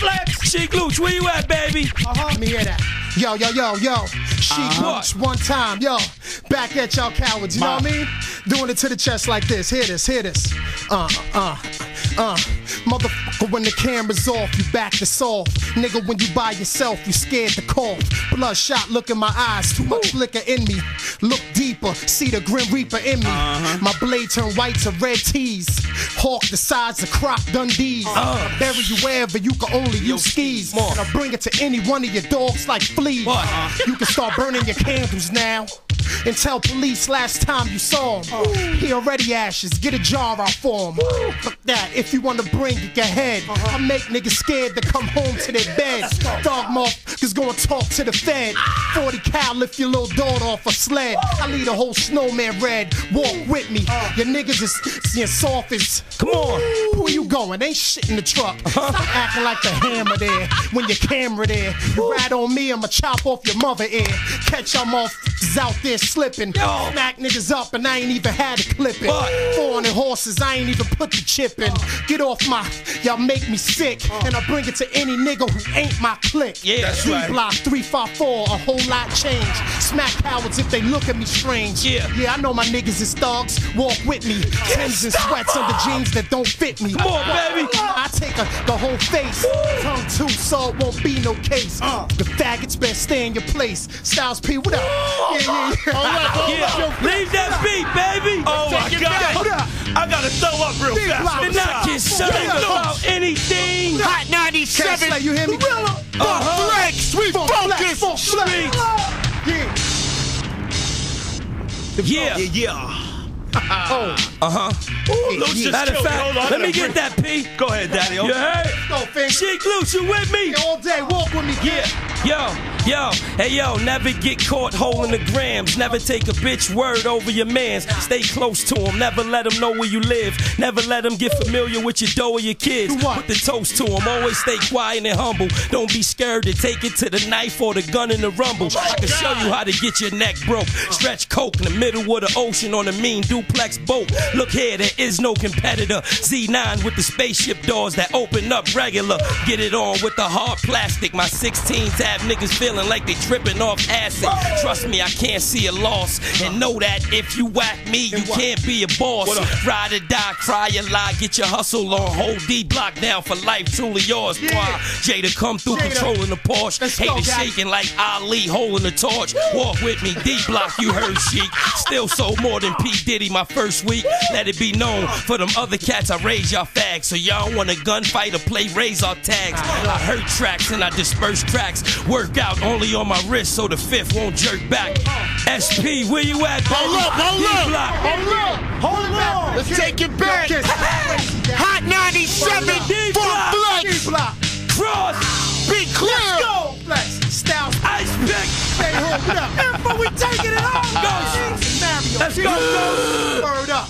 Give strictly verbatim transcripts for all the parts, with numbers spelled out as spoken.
Flex. Sheek Louch, where you at, baby? Uh-huh. Let me hear that. Yo, yo, yo, yo. Sheek Uh-huh. Louch, one time. Yo, back at y'all cowards. You know what I mean? Doing it to the chest like this. Hear this, hear this. Uh, uh, uh. Motherfucker, when the camera's off, you back to soft. Nigga, when you by yourself, you scared to cough. Bloodshot, look in my eyes, too much liquor in me. Look deeper, see the Grim Reaper in me. Uh-huh. My blade turn white to red tees. Hawk the size of Croc Dundee's. Uh. I bury you wherever you can only use skis. And I bring it to any one of your dogs like fleas. Uh. You can start burning your candles now. And tell police last time you saw him. Uh. He already ashes, get a jar out for him. Fuck that, if you wanna bring it, go ahead. Uh-huh. I make niggas scared to come home to their bed. Dog motherfuckers gonna talk to the Fed. forty cal lift your little daughter off a sled. I lead a whole snowman red, walk with me. Your niggas is seeing soft as. Come on, where you going? Ain't shit in the truck. Stop acting like the hammer there when your camera there. You rat on me, I'ma chop off your mother ear. Catch y'all motherfuckers out there slipping. Smack niggas up and I ain't even had to clip it. four hundred horses, I ain't even put the chip in. Get off my, y'all make me sick. And I bring it to any nigga who ain't my clique. Yeah, that's right. D-block three five four, a whole lot change. Smack cowards if they look at me strange. Yeah, yeah, I know my niggas is thugs. Walk with me. Timbs and sweats under jeans that don't fit me. Come on, baby. I take a, the whole face. Tongue too, so it won't be no case. Uh. The faggots better stay in your place. Styles P, what up? Yeah, yeah, yeah. Hold up, hold Yeah. up. Leave that beat, baby. Oh my Take it God. back. What up? I gotta throw up real Big fast. block. on You're the not side. concerned Yeah. about anything. Hot ninety-seven. Like, you hear me? Uh-huh. Flex. We focus. Funk Streets. Yeah. Yeah. Yeah, yeah. Oh. Uh-huh. Ooh, Luch just Matter of killed me. fact, Hold on, I let me gotta get that P. Go ahead, Daddy. You heard? Go, Fink. Sheek Louch, you with me? All day, walk with me. Yeah, yo, yo, hey yo, never get caught holding the grams. Never take a bitch word over your mans. Stay close to him, never let him know where you live. Never let him get familiar with your dough or your kids. Do what? Put the toast to him, always stay quiet and humble. Don't be scared to take it to the knife or the gun in the rumble. I can show you how to get your neck broke. Stretch coke in the middle of the ocean on a mean duplex boat. Look here, there is no competitor. Z nine with the spaceship doors that open up regular. Get it on with the hard plastic. My sixteens have niggas feeling like they tripping off acid. Trust me, I can't see a loss. And know that if you whack me, you can't be a boss. Ride or die, cry or lie, get your hustle on. Hold D-block down for life, truly yours. Why? Jada come through Jada. controlling the Porsche. Let's go, Haters guys. shaking like Ali holding the torch. Walk with me, D-block, you heard Sheek. Still sold more than P. Diddy my first week. Let it be known for them other cats, I raise y'all fags. So y'all want a gunfight or play razor tags. I hurt tracks and I disperse cracks. Work out only on my wrist so the fifth won't jerk back. S P, where you at, baby? Hold up, hold up. D-block. Hold up. Hold it back. Let's take it back. Kiss. Hot ninety-seven. D-block. Flex. D-block. Cross. Be clear. Let's go. Flex. Styles. Ice pick. Stay home. What up? But we taking it home. Go. Mario. Let's go, go. Word up.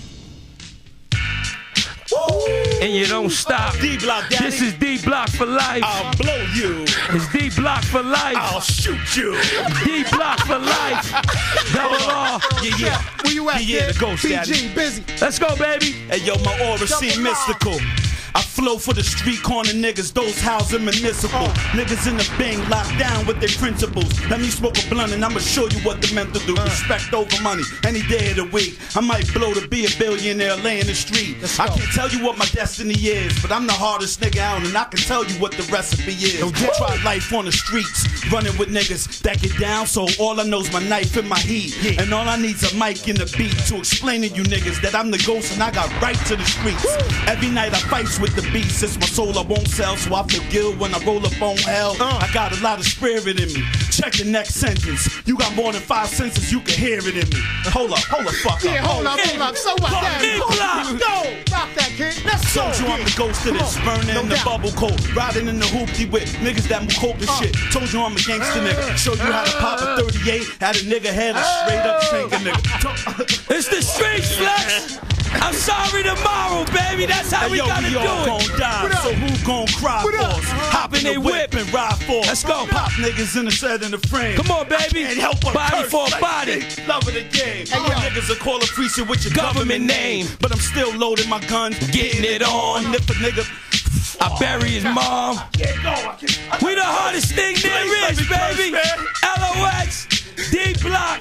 And you don't stop. D-block, Daddy. This is D-block for life. I'll blow you. It's D-block for life. I'll shoot you. D-block for life. Double R. Yeah, yeah. Where you at, Yeah, yeah, kid? the ghost, B G, Daddy. busy. Let's go, baby. Hey, yo, my aura seem mystical. I flow for the street corner niggas, those housing municipal. Niggas in the bing, locked down with their principles. Let me smoke a blunt and I'ma show you what the mental do. Respect over money, any day of the week. I might blow to be a billionaire, lay in the street. I can't tell you what my destiny is, but I'm the hardest nigga out and I can tell you what the recipe is. Try life on the streets, running with niggas that get down, so all I know's my knife and my heat. And all I need's a mic and a beat to explain to you niggas that I'm the ghost and I got right to the streets. Every night I fight with the beats, it's my soul I won't sell, so I feel guilt when I roll up on hell. I got a lot of spirit in me. Check the next sentence. You got more than five senses, you can hear it in me. Hold up, hold the fuck up. Yeah, hold up, hold up. So what? Fuck Daddy? D-block. Let's go. Rock that, kid. Let's go. Told you I'm the ghost of this, Come on. burning No in the doubt. bubble coat, riding in the hoopty with niggas that move coke and shit. Told you I'm a gangster nigga, showed you how to pop a thirty-eight, had a nigga head a straight up shank a nigga. It's the streets, Flex. I'm sorry tomorrow, baby. That's how Hey, we yo, gotta we do all it. gon' die, so who gon' cry for us? Hop in they whip and ride for us. Let's go. Pop niggas in the set in the frame. Come on, baby. Can't help but Body curse for a like body. shit. Love of the game. Hey, All yo. niggas will call a preacher with your Government government name. name. But I'm still loading my guns, Getting it on. If a nigga I bury his mom. We the hardest thing there is, baby. L O X, D Block.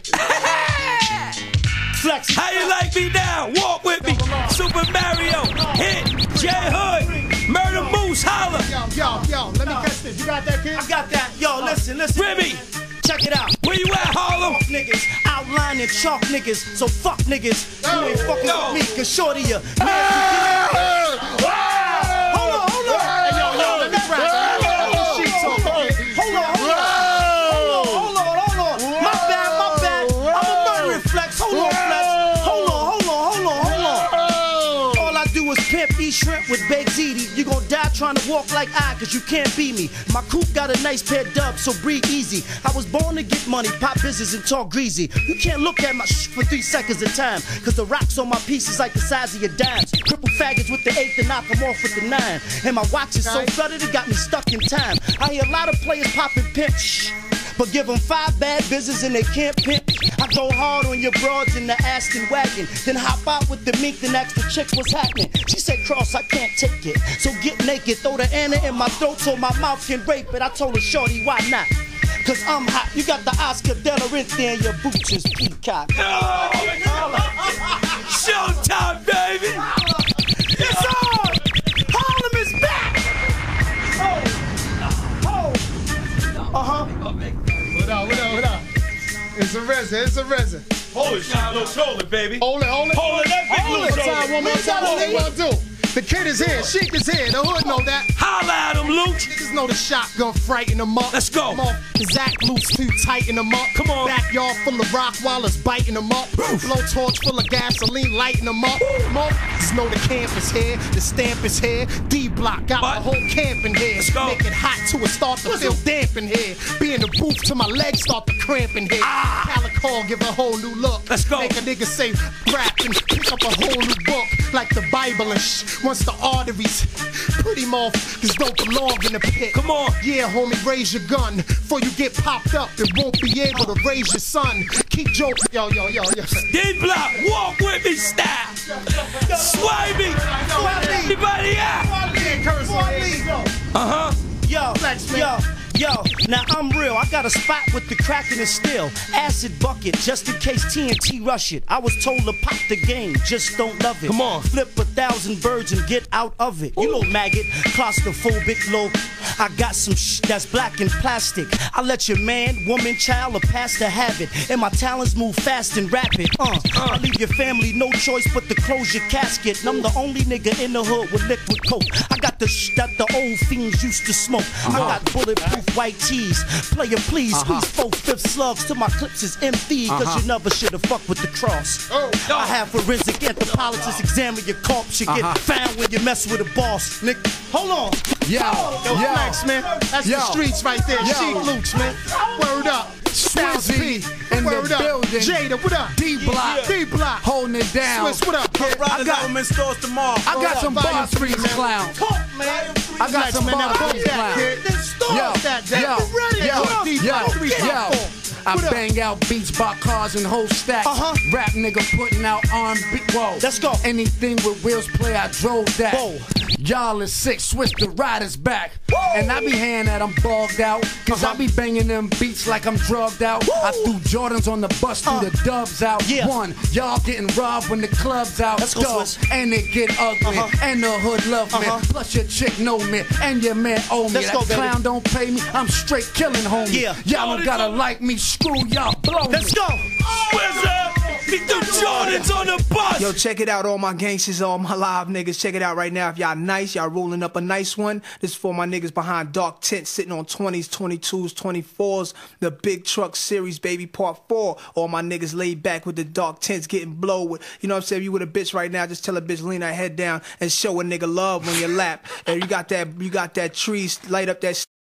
Flex. How you like me now? Walk with me. Super Mario, Hit, J Hood, Murder Moose, holla. Yo, yo, yo, let me catch this. You got that, kid? I got that. Yo, listen, listen. Remy, Check it out. where you at, Harlem? Fuck niggas, outlining chalk niggas. So fuck niggas. You ain't fucking No. with me, cause shorty ya. Man, hold on, hold on. Hey, yo, yo, let me rap. Let me sheet talk, okay? Hold on, hold on. Hold on, hold on, hold on. My bad, my bad. I'm a murdering Flex. Hold on, Flex. Hold on, hold on, hold on, hold on. All I do is pimp, eat shrimp with baked ziti. You gon' die trying to walk like I, cause you can't beat me. My coupe got a nice pair of dubs, so breathe easy. I was born to get money, pop business, and talk greasy. You can't look at my sh for three seconds at a time, cause the rocks on my piece is like the size of your dimes. Cripple faggots with the eight to knock them off with the nine. And my watch is so flooded it got me stuck in time. I hear a lot of players popping pimp shh, but give them five bad business and they can't pimp. I go hard on your broads in the Aston wagon, then hop out with the mink, then ask the chick what's happening. She said, Cross, I can't take it, so get naked, throw the Anna in my throat so my mouth can rape it. I told her, shorty, why not? Cause I'm hot, you got the Oscar de la Renta and your boots is peacock. Showtime, baby. It's on! Harlem is back! Oh! Oh! Uh-huh. What up, what up, what up? It's a resin, it's a resin. Hold it, shot, little shoulder, baby. Hold it, hold it. Hold it, that big Hold little it. shoulder. Time, one more time, what they gonna do? The kid is here, Sheik is here, the hood know that. Holla at him, Luke. Niggas know the shotgun frighten them up. Let's go. Come on, Zach loose too tighten them up. Come on. Backyard full of rock wallers biting them up. Blowtorch full of gasoline lighting them up. Come on, just know the camp is here, the stamp is here. D Block got What? the whole camp in here. Let's go. Make it hot till it start to feel damp in here. Be in the booth till my legs start to cramp in here. Ah. Calico give a whole new look. Let's go. Make a nigga say rap and pick up a whole new book like the Bible and sh. Once the arteries put him off, cause don't belong in the pit. Come on. Yeah, homie, raise your gun. Before you get popped up, it won't be able to raise your son. Keep joking. Yo, yo, yo, yo. D Block, walk with me, style. Sway me. Everybody out. Uh huh. Yo, yo, yo, now I'm real. I got a spot with the crackin' and still. Acid bucket, just in case T N T rush it. I was told to pop the game, just don't love it. Come on. Flip a thousand birds and get out of it. You know maggot, claustrophobic, low. I got some sh that's black and plastic. I let your man, woman, child, or pastor have it. And my talents move fast and rapid. Uh, I leave your family no choice but to close your casket. And I'm the only nigga in the hood with liquid coke. I got the sh that the old fiends used to smoke. I got bulletproof white tees. Player, please, squeeze four fifth slugs till my clips is empty. Cause you never should have fucked with the cross. I have forensic anthropologists examine your corpse. You get found when you mess with a boss. Nigga, hold on. Yo, Yo, yo, thanks, man. That's Yo. the streets right there. Yo. Sheik Luke's, man. Word up. Styles P. Swizzy in the Word up. building. Jada, what up? D Block, D Block. holding it down. Swiss, what up, kid? I got, Government stores tomorrow. I got Word some up. bar Volume three, streets man. clown. Talk, man. I got some man. bar Now, bump streets that, clown. kid. Then start Yo, that, that. yo, You ready? yo, Come on, D yo, Block. Three, yo. four. I What up? bang out beats by cars and whole stacks. Uh-huh. Rap nigga putting out R and B. Whoa. Let's go. Anything with wheels play, I drove that. Whoa. Y'all is sick, switch the riders back. And I be hand that I'm bugged out. Cause I be banging them beats like I'm drugged out. I threw Jordans on the bus, threw Uh. the dubs out. Yeah. One, y'all getting robbed when the club's out. Let's go, Dub, Swiss. and it get ugly. Uh-huh. And the hood love me. Uh-huh. Plus your chick know me. And your man owe me. Let's That go, baby. clown don't pay me. I'm straight killing homie. Yeah. Y'all don't gotta like me. Screw y'all. Blow me. Let's go. Wizard, he threw Jordans on the bus. Yo, check it out, all my gangsters, all my live niggas. Check it out right now. If y'all nice, y'all rolling up a nice one. This is for my niggas behind dark tents, sitting on twenties, twenty-twos, twenty-fours. The Big Truck Series, baby, part four. All my niggas laid back with the dark tents, getting blow with. You know what I'm saying? If you with a bitch right now, just tell a bitch lean her head down and show a nigga love on your lap. And you got that, you got that tree, light up that.